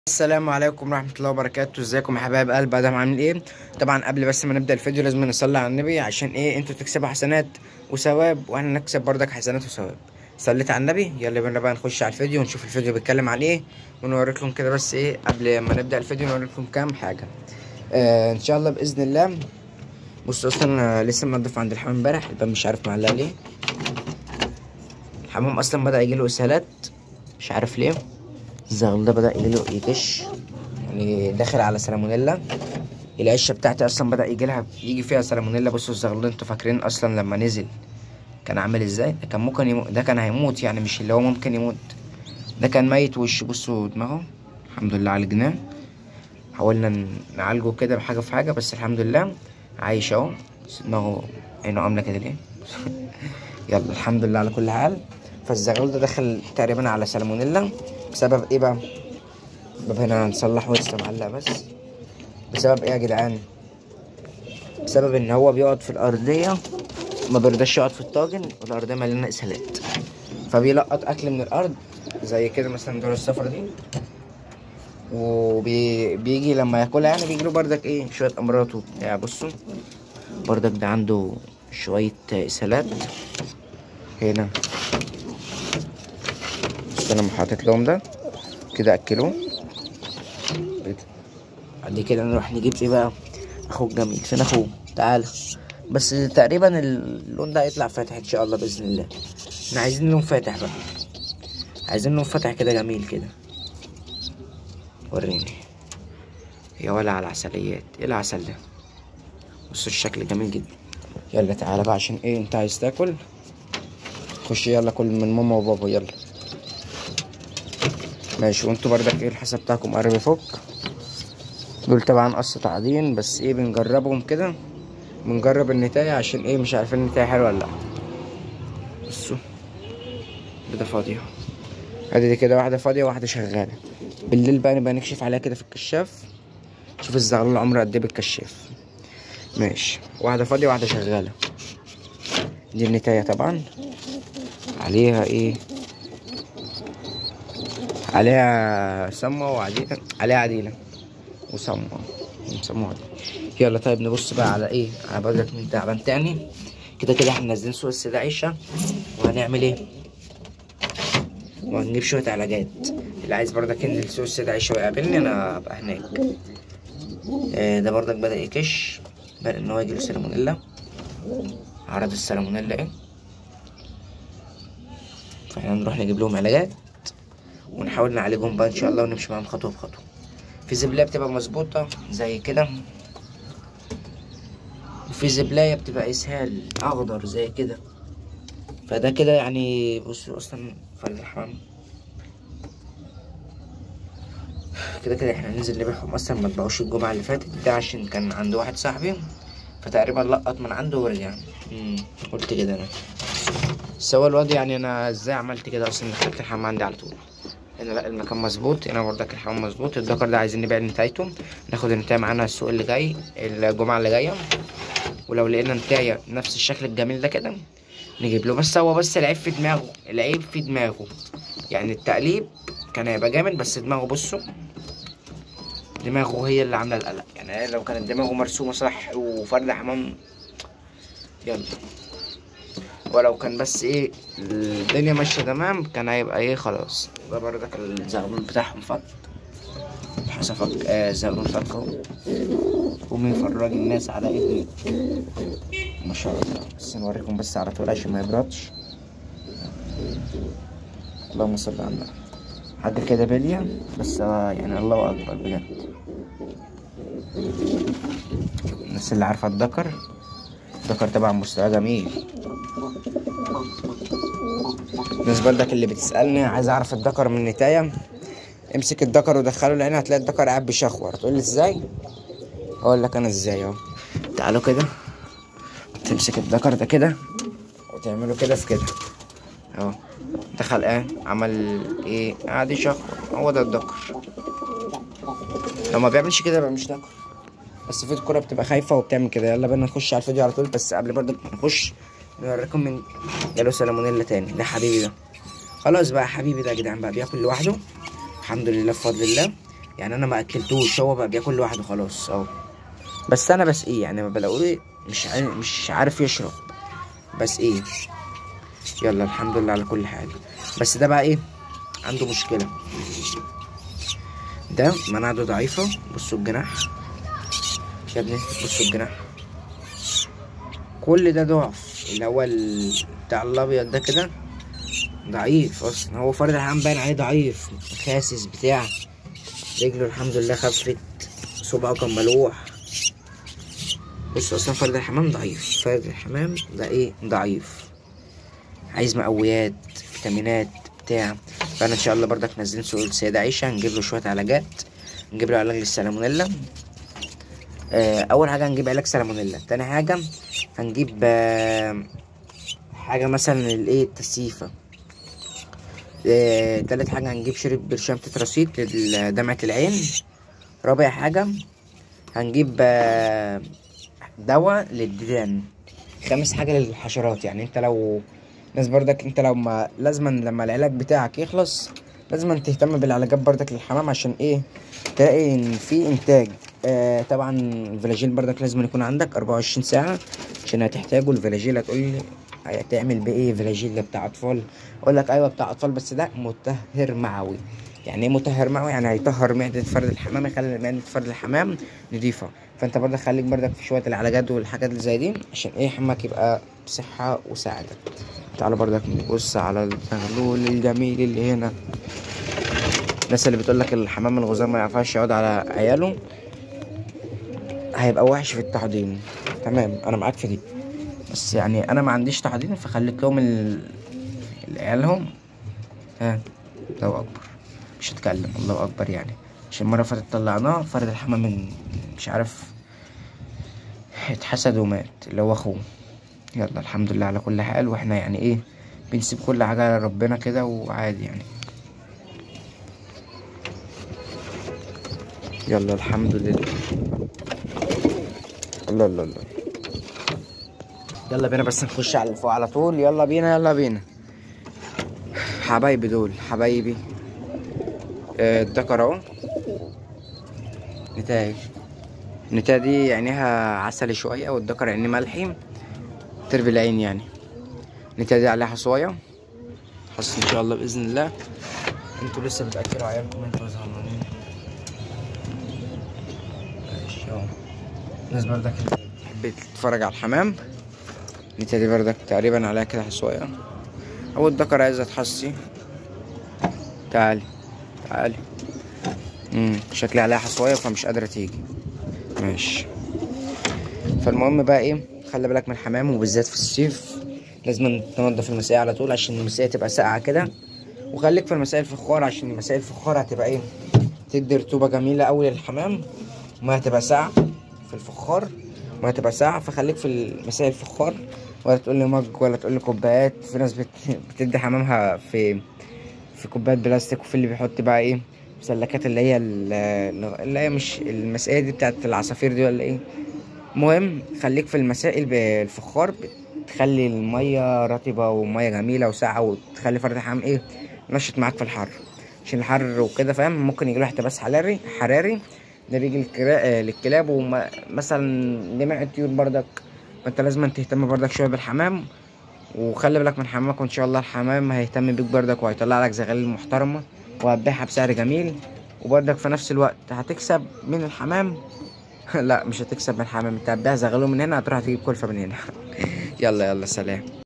السلام عليكم ورحمة الله وبركاته. ازيكم يا حبايب قلب ادم؟ عامل ايه؟ طبعا قبل بس ما نبدأ الفيديو لازم نصلي على النبي عشان ايه؟ انتوا تكسبوا حسنات وثواب واحنا نكسب بردك حسنات وثواب. صليت على النبي؟ يلا بينا بقى نخش على الفيديو ونشوف الفيديو بيتكلم عن ايه، ونوريكم كده بس ايه قبل ما نبدأ الفيديو نوريكم كام حاجة. ان شاء الله بإذن الله. بصوا اصلا لسه منضف عند الحمام امبارح، الباب مش عارف معلق ليه. الحمام اصلا بدأ يجيله اسهالات مش عارف ليه. الزغل ده بدأ يجيله يكش، يعني داخل على سالمونيلا. العشه بتاعتي اصلا بدأ يجي فيها سالمونيلا. بصوا الزغل ده انتوا فاكرين اصلا لما نزل كان عامل ازاي؟ ده كان ممكن يموت، ده كان هيموت يعني، مش اللي هو ممكن يموت، ده كان ميت وش. بصوا دماغه، الحمد لله عالجناه، حاولنا نعالجه كده بحاجه في حاجه، بس الحمد لله عايش اهو. بس دماغه عينه عامله كده ليه؟ يلا الحمد لله على كل حال. فالزغلول ده دخل تقريبا على سالمونيلا بسبب ايه بقى؟ الباب هنا هنصلحه لسه معلق، بس بسبب ايه يا جدعان؟ بسبب ان هو بيقعد في الارضيه، ما بيرضاش يقعد في الطاجن، والارضيه مليانه اسهالات، فبيلقط اكل من الارض زي كده مثلا دور السفره دي، وبيجي لما ياكلها يعني بيجيله بردك ايه شويه امراض وبتاع. بصوا بردك ده عنده شويه اسهالات هنا. بس انا حاطط لهم ده كده اكلوه. بعد كده نروح نجيب ايه بقى؟ اخوك جميل، فين اخوه؟ تعالى. بس تقريبا اللون ده هيطلع فاتح ان شاء الله باذن الله. احنا عايزين لون فاتح بقى، عايزين لون فاتح كده جميل كده. وريني يا ولا على العسليات، ايه العسل ده؟ بصوا الشكل جميل جدا. يلا تعالى بقى عشان ايه انت عايز تاكل. خش يلا كل من ماما وبابا يلا. ماشي، وانتوا بردك ايه الحساب بتاعكم قرب يفك. دول طبعا قص تعدين، بس ايه بنجربهم كده، بنجرب النتاية عشان ايه مش عارفين النتاية حلوة ولا لا. بصوا ده فاضية، ادي دي كده واحدة فاضية وواحدة شغالة. بالليل بقى نبقى نكشف عليها كده في الكشاف، شوف الزغلول عمره قد ايه بالكشاف. ماشي، واحدة فاضية واحدة شغالة. دي النتاية طبعا عليها ايه؟ عليها سمة وعديلة، عليها عديلة وسمة عديلة. يلا طيب نبص بقى على ايه؟ على بدرك من تعبان تاني. كده كده احنا نازلين سوق السيدة عيشة، وهنعمل ايه؟ وهنجيب شوية علاجات. اللي عايز بردك ينزل سوق السيدة عيشة ويقابلني انا هبقى هناك. ده بردك بدأ يكش، بدأ ان هو يجيله سالمونيلا. عرض السالمونيلا ايه، فاحنا نروح نجيب لهم علاجات ونحاول نعالجهم بقى ان شاء الله، ونمشي معاهم خطوة بخطوة. في زبلاية بتبقى مظبوطة زي كده، وفي زبلاية بتبقى اسهال اخضر زي كده. فده كده يعني بصوا اصلا فرد الحمام كده كده احنا هننزل نبيعهم. اصلا ما اتباعوش الجمعة اللي فاتت ده عشان كان عند واحد صاحبي، فتقريبا لقط من عنده ورجع. قلت كده انا، بس هو الواد يعني انا ازاي عملت كده اصلا؟ دخلت الحمام عندي على طول. هنا لا المكان مظبوط، هنا برضك الحمام مظبوط. الدكر ده عايزين نبيع نتايته، ناخد النتاية معانا السوق اللي جاي الجمعة اللي جاية، ولو لقينا نتاية نفس الشكل الجميل ده كده نجيب له. بس هو بس العيب في دماغه، العيب في دماغه، يعني التقليب كان هيبقى جامد بس دماغه، بصوا دماغه هي اللي عامله القلق. يعني لو كانت دماغه مرسومه صح وفرد حمام يلا، ولو كان بس ايه الدنيا ماشيه تمام كان هيبقى ايه خلاص. ده بردك الزغلول بتاعهم فك، حصفك زغلول فك اهو. قوم يفرج الناس على ايه ما شاء الله. بس نوريكم بس على طول عشان ما يبردش. اللهم صل على النبي. حاجه كده بليه بس يعني الله اكبر بجد. الناس اللي عارفه الدكر طبعا مستواه جميل. الناس بردك اللي بتسالني عايز اعرف الدكر من النتايه، امسك الدكر ودخله العين هتلاقي الدكر قاعد بيشخور. تقول لي ازاي؟ اقول لك انا ازاي اهو. تعالوا كده، تمسك الدكر ده كده وتعمله كده في كده اهو. دخل ايه عمل ايه؟ قاعد يشخور، هو ده الدكر. لو ما بيعملش كده يبقى مش دكر. بس في الكوره بتبقى خايفه وبتعمل كده. يلا بينا نخش على الفيديو على طول، بس قبل برضك نخش نوريكم من جاله سالمونيلا تاني. ده حبيبي ده خلاص بقى، حبيبي ده يا جدعان بقى بياكل لوحده الحمد لله بفضل الله. يعني انا ما اكلتوش، هو بقى بياكل لوحده خلاص اهو. بس انا بس ايه يعني ما بلاقيه مش عارف يشرب بس ايه. يلا الحمد لله على كل حال. بس ده بقى ايه عنده مشكلة، ده مناعته ضعيفة. بصوا الجناح يا ابني، بصوا الجناح كل ده ضعف، اللي هو بتاع الابيض ده كده ضعيف اصلا. هو فرد الحمام باين عليه ضعيف خاسس بتاع، رجله الحمد لله خفت، صبعه كان ملوح. بص اصلا فرد الحمام ضعيف، فرد الحمام ده ايه ضعيف، عايز مقويات فيتامينات بتاع. فانا ان شاء الله برضك نازلين سوق السيدة عيشة، هنجيب له شوية علاجات، نجيب له علاج للسالمونيلا. اول حاجة هنجيب علاج سالمونيلا، تاني حاجة هنجيب حاجة مثلا الايه التسيفة. تالت حاجة هنجيب شريط برشام تتراسيت لدمعة العين. رابع حاجة هنجيب دواء للديدان. خامس حاجة للحشرات. يعني انت لو ناس برضك انت لو ما لازما لما العلاج بتاعك يخلص لازما تهتم بالعلاجات برضك للحمام، عشان ايه تلاقي ان في انتاج. طبعا الفلاجيل برضك لازم يكون عندك 24 ساعة عشان هتحتاجه. الفلاجيل هتقولي هتعمل بايه فلاجيل ده بتاع اطفال؟ اقول لك ايوه بتاع اطفال، بس ده مطهر معوي. يعني ايه مطهر معوي؟ يعني هيطهر معدة فرد الحمام، يخلي معدة فرد الحمام نضيفة. فانت برضك خليك برضك في شوية العلاجات والحاجات اللي زي دي عشان ايه حمامك يبقى بصحة وسعادة. تعالى برضك نبص على الزغلول الجميل اللي هنا. الناس اللي بتقولك الحمام الغزال ما ينفعش يقعد على عياله هيبقى وحش في التحضير، تمام انا معاك في دي، بس يعني انا ما عنديش تحضير فخليت لهم عيالهم. ها الله اكبر، مش هتكلم الله اكبر يعني. عشان المره اللي فاتت طلعناه فرد الحمام من مش عارف اتحسد ومات اللي هو اخوه. يلا الحمد لله على كل حال، واحنا يعني ايه بنسيب كل حاجه لربنا كده وعادي يعني. يلا الحمد لله. الله الله الله. يلا بينا بس نخش على فوق على طول. يلا بينا يلا بينا حبايبي، دول حبايبي. الدكر اهو نتاي. النتاية دي عينيها عسلي شوية والدكر عينيه ملحي تربي العين يعني. النتاية دي عليها حصواية حص ان شاء الله بإذن الله. انتوا لسه بتأكلوا عيالكم انتوا زهرانين. ماشي اهو. الناس بردك بتحب تتفرج على الحمام. النتاية دي بردك تقريبا عليها كده حصواية، او الدكر عايزة تحصي. تعالي تعالي. شكلي عليها حصواية فمش قادرة تيجي. ماشي. فالمهم بقى ايه، خلي بالك من الحمام وبالذات في الصيف لازم تنضف المساقية على طول عشان المساقية تبقى ساقعة كده. وخليك في المساقية الفخار عشان المساقية الفخار هتبقى ايه تدي رطوبة جميلة اوي للحمام، وما هتبقى ساقعة في الفخار وما هتبقى ساقعة. فخليك في المساقية الفخار، ولا تقولي مج ولا تقولي كوبايات. في ناس بتدي حمامها في كوبايات بلاستيك، وفي اللي بيحط بقى ايه مسلكات اللي هي مش المساقية دي بتاعت العصافير دي ولا ايه. المهم خليك في المسائل بالفخار، بتخلي المية رطبة ومية جميلة وساقعة، وتخلي فرد الحمام ايه نشط معاك في الحر. عشان الحر وكده فاهم ممكن يجيله احتباس حراري ده بيجي للكلاب ومثلا جميع الطيور بردك. فانت لازم تهتم بردك شوية بالحمام، وخلي بالك من حمامك، وان شاء الله الحمام هيهتم بيك بردك وهيطلع لك زغاليل محترمة وهتبيعها بسعر جميل. وبردك في نفس الوقت هتكسب من الحمام. لا مش هتكسب من الحمام، انت هتبيع زغلول من هنا هتروح تجيب كلفة من هنا. يلا يلا سلام.